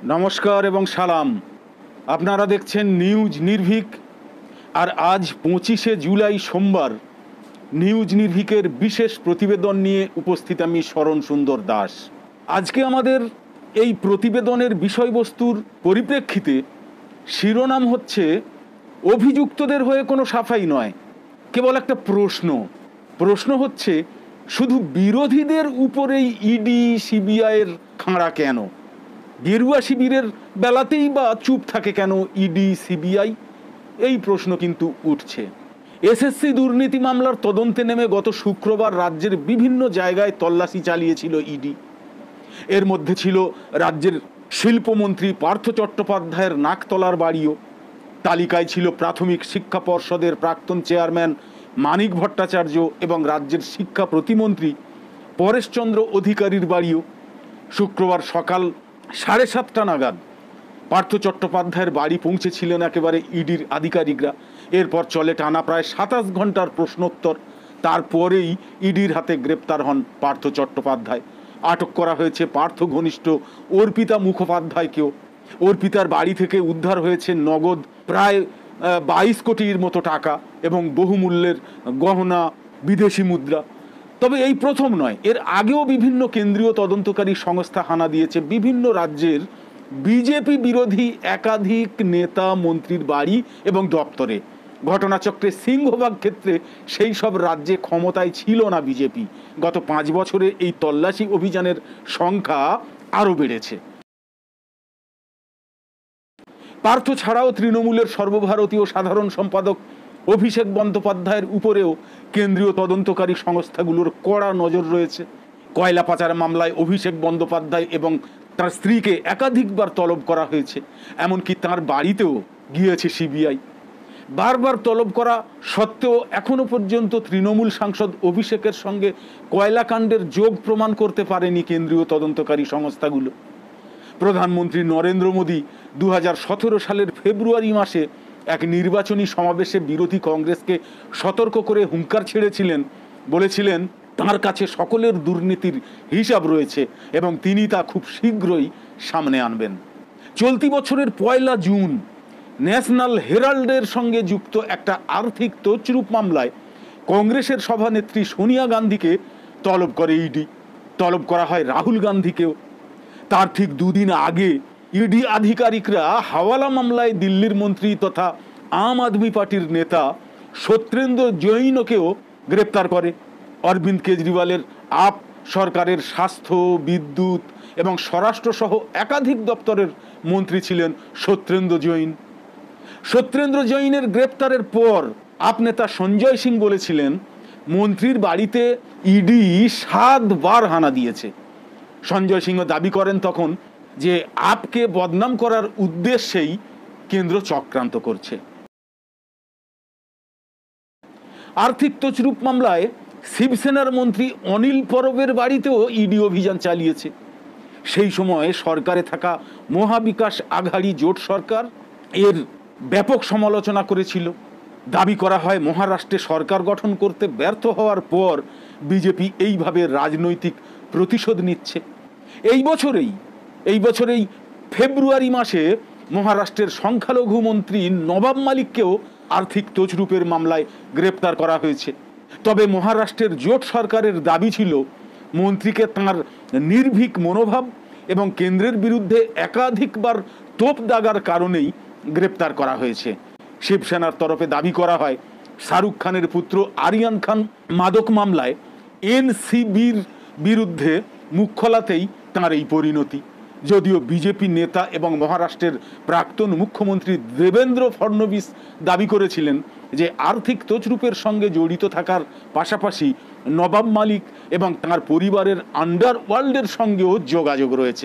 নমস্কার এবং সালাম। আপনারা দেখছেন নিউজ নির্ভীক। আর আজ 25শে জুলাই সোমবার নিউজ নির্ভীকের বিশেষ প্রতিবেদন নিয়ে উপস্থিত আমি শরণ সুন্দর দাস। আজকে আমাদের এই প্রতিবেদনের বিষয়বস্তুর পরিপ্রেক্ষিতে শিরোনাম হচ্ছে অভিযুক্তদের হয়ে কোনো সাফাই নয়, কেবল একটা প্রশ্ন হচ্ছে শুধু বিরোধীদের উপরেই ইডি সিবিআইয়ের খাঁড়া কেন? গেরুয়া শিবিরের বেলাতেই বা চুপ থাকে কেন ইডি সিবিআই? এই প্রশ্ন কিন্তু উঠছে। এসএসসি দুর্নীতি মামলার তদন্তে নেমে গত শুক্রবার রাজ্যের বিভিন্ন জায়গায় তল্লাশি চালিয়েছিল ইডি। এর মধ্যে ছিল রাজ্যের শিল্পমন্ত্রী পার্থ চট্টোপাধ্যায়ের নাকতলার বাড়িও। তালিকায় ছিল প্রাথমিক শিক্ষা পর্ষদের প্রাক্তন চেয়ারম্যান মানিক ভট্টাচার্য এবং রাজ্যের শিক্ষা প্রতিমন্ত্রী পরেশচন্দ্র অধিকারীর বাড়িও। শুক্রবার সকাল 7:30 নাগাদ পার্থ চট্টোপাধ্যায়ের বাড়ি পৌঁছেছিলেন একেবারে ইডির আধিকারিকরা। এরপর চলে টানা প্রায় 27 ঘন্টার প্রশ্নোত্তর। তারপরেই ইডির হাতে গ্রেপ্তার হন পার্থ চট্টোপাধ্যায়। আটক করা হয়েছে পার্থ ঘনিষ্ঠ অর্পিতা মুখোপাধ্যায়কেও। অর্পিতার বাড়ি থেকে উদ্ধার হয়েছে নগদ প্রায় 22 কোটির মতো টাকা এবং বহুমূল্যের গহনা, বিদেশি মুদ্রা। তবে এই প্রথম নয়, এর আগেও বিভিন্ন কেন্দ্রীয় তদন্তকারী সংস্থা হানা দিয়েছে বিভিন্ন রাজ্যের বিজেপি বিরোধী একাধিক নেতা মন্ত্রীর বাড়ি এবং দপ্তরে। ঘটনাচক্রে সিংহভাগ ক্ষেত্রে সেই সব রাজ্যে ক্ষমতায় ছিল না বিজেপি। গত 5 বছরে এই তল্লাশি অভিযানের সংখ্যা আরও বেড়েছে। পার্থ ছাড়াও তৃণমূলের সর্বভারতীয় সাধারণ সম্পাদক অভিষেক বন্দ্যোপাধ্যায়ের উপরেও কেন্দ্রীয় তদন্তকারী সংস্থাগুলোর কড়া নজর রয়েছে। কয়লা পাচার মামলায় অভিষেক বন্দ্যোপাধ্যায় এবং তার স্ত্রীকে একাধিকবার তলব করা হয়েছে। এমনকি তার বাড়িতেও গিয়েছে সিবিআই। বারবার তলব করা সত্ত্বেও এখনো পর্যন্ত তৃণমূল সাংসদ অভিষেকের সঙ্গে কয়লাকাণ্ডের যোগ প্রমাণ করতে পারেনি কেন্দ্রীয় তদন্তকারী সংস্থাগুলো। প্রধানমন্ত্রী নরেন্দ্র মোদী 2017 সালের ফেব্রুয়ারি মাসে এক নির্বাচনী সমাবেশে বিরোধী কংগ্রেসকে সতর্ক করে হুঙ্কার ছেড়েছিলেন। বলেছিলেন তাঁর কাছে সকলের দুর্নীতির হিসাব রয়েছে এবং তিনি তা খুব শীঘ্রই সামনে আনবেন। চলতি বছরের 1 জুন ন্যাশনাল হেরাল্ডের সঙ্গে যুক্ত একটা আর্থিক তছরূপ মামলায় কংগ্রেসের সভানেত্রী সোনিয়া গান্ধীকে তলব করে ইডি। তলব করা হয় রাহুল গান্ধীকেও। তার ঠিক 2 দিন আগে ইডি আধিকারিকরা হাওয়ালা মামলায় দিল্লির মন্ত্রী তথা আম আদমি পার্টির নেতা সত্যেন্দ্র জৈনকেও গ্রেপ্তার করে। অরবিন্দ কেজরিওয়ালের আপ সরকারের স্বাস্থ্য, বিদ্যুৎ এবং স্বরাষ্ট্র সহ একাধিক দপ্তরের মন্ত্রী ছিলেন সত্যেন্দ্র জৈন। সত্যেন্দ্র জৈনের গ্রেপ্তারের পর আপ নেতা সঞ্জয় সিং বলেছিলেন মন্ত্রীর বাড়িতে ইডি 7 বার হানা দিয়েছে। সঞ্জয় সিংহ দাবি করেন তখন যে আপকে বদনাম করার উদ্দেশ্যেই কেন্দ্র চক্রান্ত করছে। আর্থিক তছরূপ মামলায় শিবসেনার মন্ত্রী অনিল পরবের বাড়িতেও ইডি অভিযান চালিয়েছে। সেই সময়ে সরকারে থাকা মহাবিকাশ আঘাড়ি জোট সরকার এর ব্যাপক সমালোচনা করেছিল। দাবি করা হয় মহারাষ্ট্রে সরকার গঠন করতে ব্যর্থ হওয়ার পর বিজেপি এইভাবে রাজনৈতিক প্রতিশোধ নিচ্ছে। এই বছরেই ফেব্রুয়ারি মাসে মহারাষ্ট্রের সংখ্যালঘু মন্ত্রী নবাব মালিককেও আর্থিক তছরূপের মামলায় গ্রেপ্তার করা হয়েছে। তবে মহারাষ্ট্রের জোট সরকারের দাবি ছিল মন্ত্রীকে তাঁর নির্ভীক মনোভাব এবং কেন্দ্রের বিরুদ্ধে একাধিকবার তোপ দাগার কারণেই গ্রেপ্তার করা হয়েছে। শিবসেনার তরফে দাবি করা হয় শাহরুখ খানের পুত্র আরিয়ান খান মাদক মামলায় এনসিবির বিরুদ্ধে মুখ খোলাতেই তাঁর এই পরিণতি। যদিও বিজেপি নেতা এবং মহারাষ্ট্রের প্রাক্তন মুখ্যমন্ত্রী দেবেন্দ্র ফডনবিস দাবি করেছিলেন যে আর্থিক তছরূপের সঙ্গে জড়িত থাকার পাশাপাশি নবাব মালিক এবং তাঁর পরিবারের আন্ডারওয়ার্ল্ডের সঙ্গেও যোগাযোগ রয়েছে।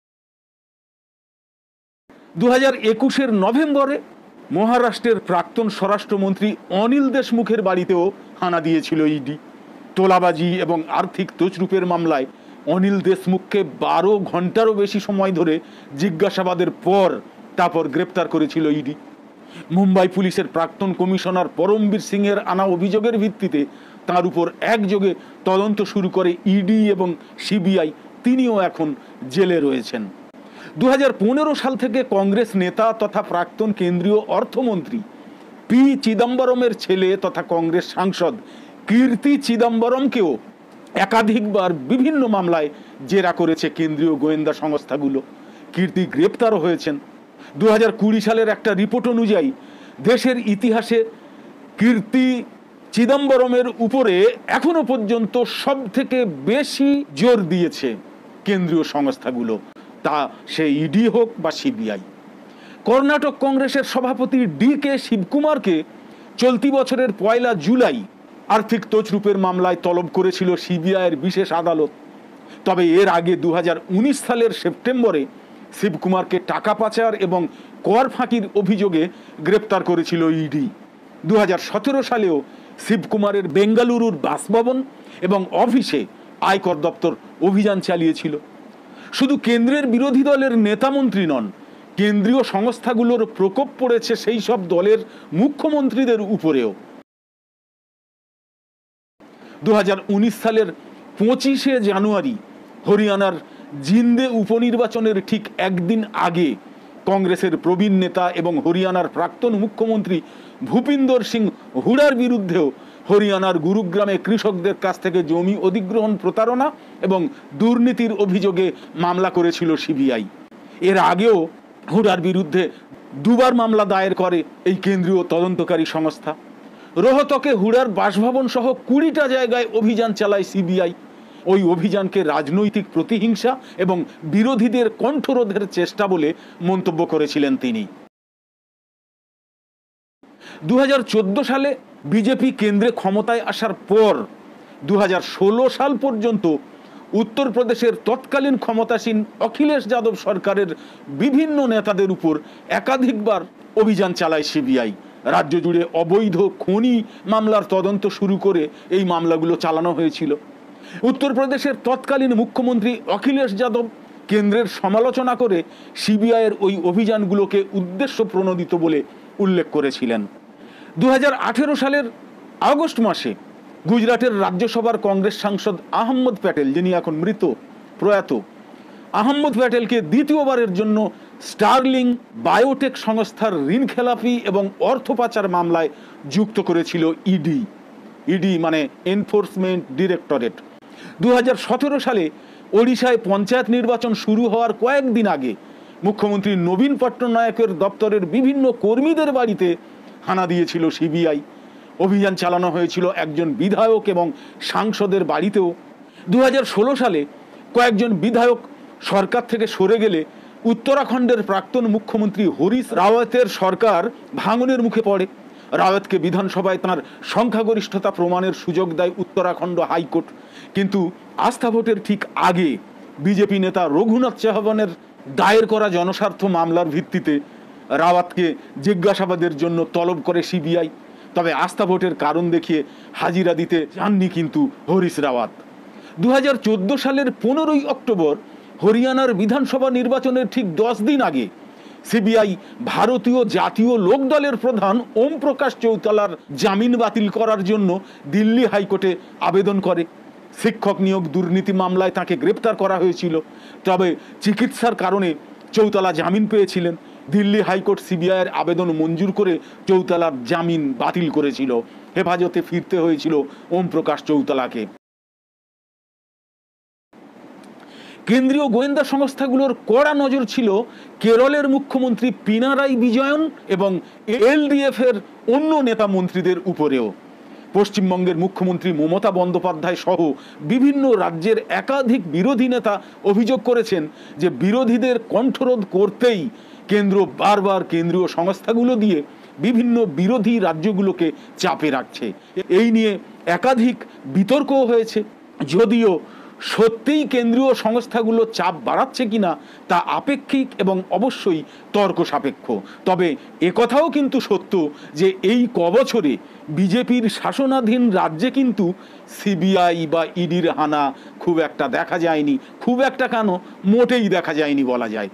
2021 নভেম্বরে মহারাষ্ট্রের প্রাক্তন স্বরাষ্ট্রমন্ত্রী অনিল দেশমুখের বাড়িতেও হানা দিয়েছিল ইডি। তোলাবাজি এবং আর্থিক তছরূপের মামলায় অনিল দেশমুখকে 12 ঘন্টারও বেশি সময় ধরে জিজ্ঞাসাবাদের পর তারপর গ্রেপ্তার করেছিল ইডি। মুম্বাই পুলিশের প্রাক্তন কমিশনার পরমবীর সিংয়ের আনা অভিযোগের ভিত্তিতে তার উপর একযোগে তদন্ত শুরু করে ইডি এবং সিবিআই। তিনিও এখন জেলে রয়েছেন। 2015 সাল থেকে কংগ্রেস নেতা তথা প্রাক্তন কেন্দ্রীয় অর্থমন্ত্রী পি চিদম্বরমের ছেলে তথা কংগ্রেস সাংসদ কীর্তি চিদম্বরমকেও একাধিকবার বিভিন্ন মামলায় জেরা করেছে কেন্দ্রীয় গোয়েন্দা সংস্থাগুলো। কীর্তি গ্রেপ্তারও হয়েছেন। 2020 সালের একটা রিপোর্ট অনুযায়ী দেশের ইতিহাসে কীর্তি চিদম্বরমের উপরে এখনো পর্যন্ত সব থেকে বেশি জোর দিয়েছে কেন্দ্রীয় সংস্থাগুলো, তা সে ইডি হোক বা সিবিআই। কর্ণাটক কংগ্রেসের সভাপতি ডি.কে. শিবকুমারকে চলতি বছরের 1 জুলাই আর্থিক তছরূপের মামলায় তলব করেছিল সিবিআইয়ের বিশেষ আদালত। তবে এর আগে 2019 সালের সেপ্টেম্বরে শিবকুমারকে টাকা পাচার এবং কর ফাঁকির অভিযোগে গ্রেপ্তার করেছিল ইডি। 2017 সালেও শিবকুমারের বেঙ্গালুরুর বাসভবন এবং অফিসে আয়কর দপ্তর অভিযান চালিয়েছিল। শুধু কেন্দ্রের বিরোধী দলের নেতামন্ত্রী নন, কেন্দ্রীয় সংস্থাগুলোর প্রকোপ পড়েছে সেই সব দলের মুখ্যমন্ত্রীদের উপরেও। 2019 সালের 25শে জানুয়ারি হরিয়ানার জিন্দে উপনির্বাচনের ঠিক একদিন আগে কংগ্রেসের প্রবীণ নেতা এবং হরিয়ানার প্রাক্তন মুখ্যমন্ত্রী ভূপিন্দর সিং হুডার বিরুদ্ধেও হরিয়ানার গুরুগ্রামে কৃষকদের কাছ থেকে জমি অধিগ্রহণ প্রতারণা এবং দুর্নীতির অভিযোগে মামলা করেছিল সিবিআই। এর আগেও হুডার বিরুদ্ধে 2বার মামলা দায়ের করে এই কেন্দ্রীয় তদন্তকারী সংস্থা। রোহতকে হুডার বাসভবন সহ 20টা জায়গায় অভিযান চালায় সিবিআই। ওই অভিযানকে রাজনৈতিক প্রতিহিংসা এবং বিরোধীদের কণ্ঠরোধের চেষ্টা বলে মন্তব্য করেছিলেন তিনি। 2014 সালে বিজেপি কেন্দ্রে ক্ষমতায় আসার পর 2016 সাল পর্যন্ত উত্তরপ্রদেশের তৎকালীন ক্ষমতাসীন অখিলেশ যাদব সরকারের বিভিন্ন নেতাদের উপর একাধিকবার অভিযান চালায় সিবিআই। রাজ্য জুড়ে অবৈধ খনি মামলার তদন্ত শুরু করে এই মামলাগুলো চালানো হয়েছিল। উত্তরপ্রদেশের তৎকালীন মুখ্যমন্ত্রী অখিলেশ যাদব কেন্দ্রের সমালোচনা করে সিবিআইয়ের ওই অভিযানগুলোকে উদ্দেশ্য প্রণোদিত বলে উল্লেখ করেছিলেন। 2018 সালের আগস্ট মাসে গুজরাটের রাজ্যসভার কংগ্রেস সাংসদ আহম্মদ প্যাটেল, যিনি এখন প্রয়াত আহম্মদ প্যাটেলকে দ্বিতীয়বারের জন্য স্টার্লিং বায়োটেক সংস্থার ঋণ খেলাপি এবং অর্থ পাচার মামলায় যুক্ত করেছিল ইডি মানে এনফোর্সমেন্ট ডিরেক্টরেট। 2017 সালে ওড়িশায় পঞ্চায়েত নির্বাচন শুরু হওয়ার কয়েকদিন আগে মুখ্যমন্ত্রী নবীন পট্টনায়কের দপ্তরের বিভিন্ন কর্মীদের বাড়িতে হানা দিয়েছিল সিবিআই। অভিযান চালানো হয়েছিল একজন বিধায়ক এবং সাংসদের বাড়িতেও। 2016 সালে কয়েকজন বিধায়ক সরকার থেকে সরে গেলে উত্তরাখণ্ডের প্রাক্তন মুখ্যমন্ত্রী হরিশ রাওয়াতের সরকার ভাঙনের মুখে পড়ে। রাওয়াতকে বিধানসভায় তাঁর সংখ্যাগরিষ্ঠতা প্রমাণের সুযোগ দেয় উত্তরাখণ্ড হাইকোর্ট। কিন্তু আস্থা ভোটের ঠিক আগে বিজেপি নেতা রঘুনাথ চৌহানের দায়ের করা জনস্বার্থ মামলার ভিত্তিতে রাওয়াতকে জিজ্ঞাসাবাদের জন্য তলব করে সিবিআই। তবে আস্থা ভোটের কারণ দেখিয়ে হাজিরা দিতে চাননি কিন্তু হরিশ রাওয়াত। 2014 সালের 15ই অক্টোবর হরিয়ানার বিধানসভা নির্বাচনের ঠিক 10 দিন আগে সিবিআই ভারতীয় জাতীয় লোকদলের প্রধান ওম প্রকাশ চৌতালার জামিন বাতিল করার জন্য দিল্লি হাইকোর্টে আবেদন করে। শিক্ষক নিয়োগ দুর্নীতি মামলায় তাকে গ্রেপ্তার করা হয়েছিল, তবে চিকিৎসার কারণে চৌতালা জামিন পেয়েছিলেন। দিল্লি হাইকোর্ট সিবিআইয়ের আবেদন মঞ্জুর করে চৌতালার জামিন বাতিল করেছিল। হেফাজতে ফিরতে হয়েছিল ওম প্রকাশ চৌতালাকে। কেন্দ্রীয় গোয়েন্দা সংস্থাগুলোর কড়া নজর ছিল কেরলের মুখ্যমন্ত্রী পিনারাই বিজয়ন এবং এলডিএফ এর অন্য নেতা মন্ত্রীদের উপরেও। পশ্চিমবঙ্গের মুখ্যমন্ত্রী মমতা বন্দ্যোপাধ্যায় সহ বিভিন্ন রাজ্যের একাধিক বিরোধী নেতা অভিযোগ করেছেন যে বিরোধীদের কণ্ঠরোধ করতেই কেন্দ্র বারবার কেন্দ্রীয় সংস্থাগুলো দিয়ে বিভিন্ন বিরোধী রাজ্যগুলোকে চাপে রাখছে। এই নিয়ে একাধিক বিতর্কও হয়েছে। যদিও সত্যিই কেন্দ্রীয় সংস্থাগুলো চাপ বাড়াচ্ছে কিনা তা আপেক্ষিক এবং অবশ্যই তর্ক সাপেক্ষ। তবে একথাও কিন্তু সত্য যে এই কবছরে বিজেপির শাসনাধীন রাজ্যে কিন্তু সিবিআই বা ইডির হানা খুব একটা দেখা যায়নি। খুব একটা কেন, মোটেই দেখা যায়নি বলা যায়।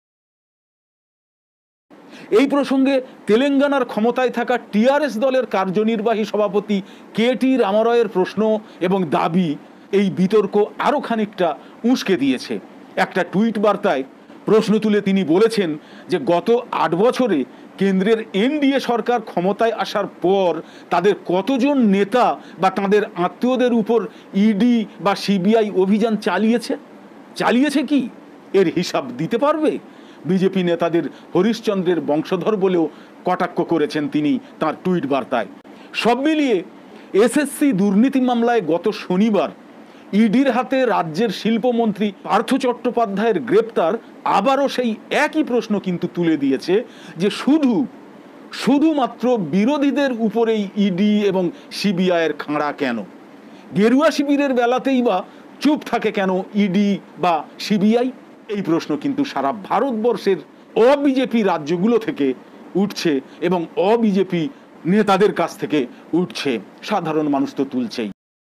এই প্রসঙ্গে তেলেঙ্গানার ক্ষমতায় থাকা টিআরএস দলের কার্যনির্বাহী সভাপতি কে.টি. রামারয়ের প্রশ্ন এবং দাবি এই বিতর্ক আরও খানিকটা উস্কে দিয়েছে। একটা টুইট বার্তায় প্রশ্ন তুলে তিনি বলেছেন যে গত 8 বছরে কেন্দ্রের এনডিএ সরকার ক্ষমতায় আসার পর তাদের কতজন নেতা বা তাদের আত্মীয়দের উপর ইডি বা সিবিআই অভিযান চালিয়েছে কি এর হিসাব দিতে পারবে? বিজেপি নেতাদের হরিশ্চন্দ্রের বংশধর বলেও কটাক্ষ করেছেন তিনি তার টুইট বার্তায়। সব মিলিয়ে এসএসসি দুর্নীতি মামলায় গত শনিবার ইডির হাতে রাজ্যের শিল্পমন্ত্রী পার্থ চট্টোপাধ্যায়ের গ্রেপ্তার আবারও সেই একই প্রশ্ন কিন্তু তুলে দিয়েছে যে শুধুমাত্র বিরোধীদের উপরেই ইডি এবং সিবিআইয়ের খাঁড়া কেন? গেরুয়া শিবিরের বেলাতেই বা চুপ থাকে কেন ইডি বা সিবিআই? এই প্রশ্ন কিন্তু সারা ভারতবর্ষের অবিজেপি রাজ্যগুলো থেকে উঠছে এবং অবিজেপি নেতাদের কাছ থেকে উঠছে, সাধারণ মানুষ তো তুলছেই।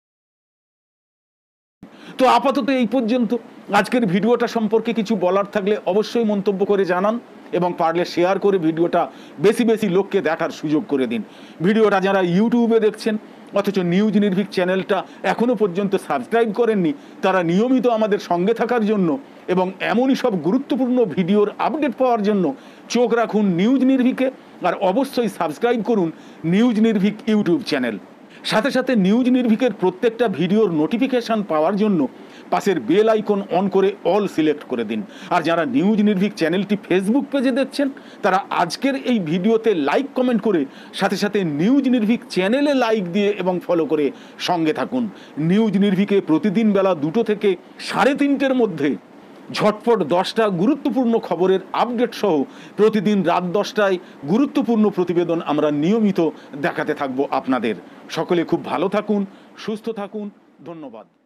তো আপাতত এই পর্যন্ত। আজকের ভিডিওটা সম্পর্কে কিছু বলার থাকলে অবশ্যই মন্তব্য করে জানান এবং পারলে শেয়ার করে ভিডিওটা বেশি বেশি লোককে দেখার সুযোগ করে দিন। ভিডিওটা যারা ইউটিউবে দেখছেন অথচ নিউজ নির্ভীক চ্যানেলটা এখনো পর্যন্ত সাবস্ক্রাইব করেননি, তারা নিয়মিত আমাদের সঙ্গে থাকার জন্য এবং এমনই সব গুরুত্বপূর্ণ ভিডিওর আপডেট পাওয়ার জন্য চোখ রাখুন নিউজ নির্ভীকে, আর অবশ্যই সাবস্ক্রাইব করুন নিউজ নির্ভীক ইউটিউব চ্যানেল। সাথে সাথে নিউজ নির্ভীকের প্রত্যেকটা ভিডিওর নোটিফিকেশন পাওয়ার জন্য পাশের বেল আইকন অন করে অল সিলেক্ট করে দিন। আর যারা নিউজ নির্ভীক চ্যানেলটি ফেসবুক পেজে দেখছেন তারা আজকের এই ভিডিওতে লাইক কমেন্ট করে সাথে সাথে নিউজ নির্ভীক চ্যানেলে লাইক দিয়ে এবং ফলো করে সঙ্গে থাকুন। নিউজ নির্ভীকে প্রতিদিন বেলা 2টো থেকে 3:30-র মধ্যে ঝটপট 10টা গুরুত্বপূর্ণ খবরের আপডেট সহ প্রতিদিন রাত 10টায় গুরুত্বপূর্ণ প্রতিবেদন আমরা নিয়মিত দেখাতে থাকবো আপনাদের। সকলে খুব ভালো থাকুন, সুস্থ থাকুন, ধন্যবাদ।